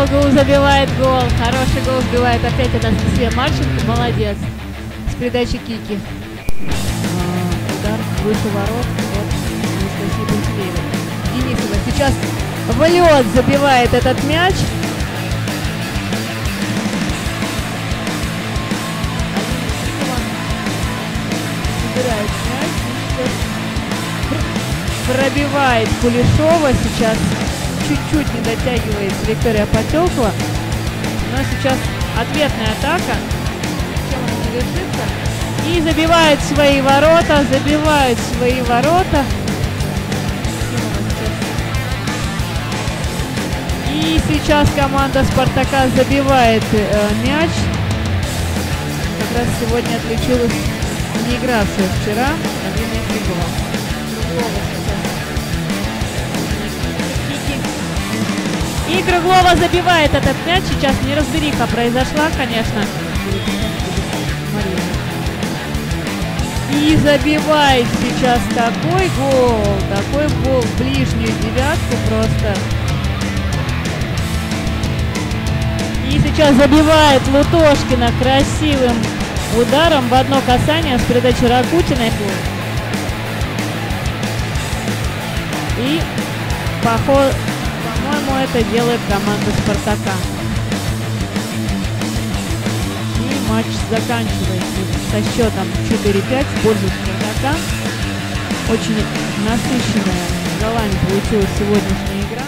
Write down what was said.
ГУ забивает гол. Хороший гол забивает опять Анастасия Марченко. Молодец. С передачи Кики. Удар выше ворот. Вот Анастасия Пантелеева. Денисова сейчас в лед забивает этот мяч. Забирает мяч. Пробивает Кулешова. Сейчас чуть-чуть не дотягивает Виктория Потекова. Но сейчас ответная атака. Чем она не решится. И забивает свои ворота. Забивает свои ворота. И сейчас команда Спартака забивает мяч. Как раз сегодня отличилась не игравшая вчера Алина Круглова. И Круглова забивает этот мяч. Сейчас неразбериха произошла, конечно. И забивает сейчас такой гол в ближнюю девятку просто. И сейчас забивает Лутошкина красивым ударом в одно касание с передачи Ракутиной. И по-моему, это делает команда Спартака. И матч заканчивается со счетом 4-5 в пользу Спартака. Очень насыщенная голами получилась сегодняшняя игра.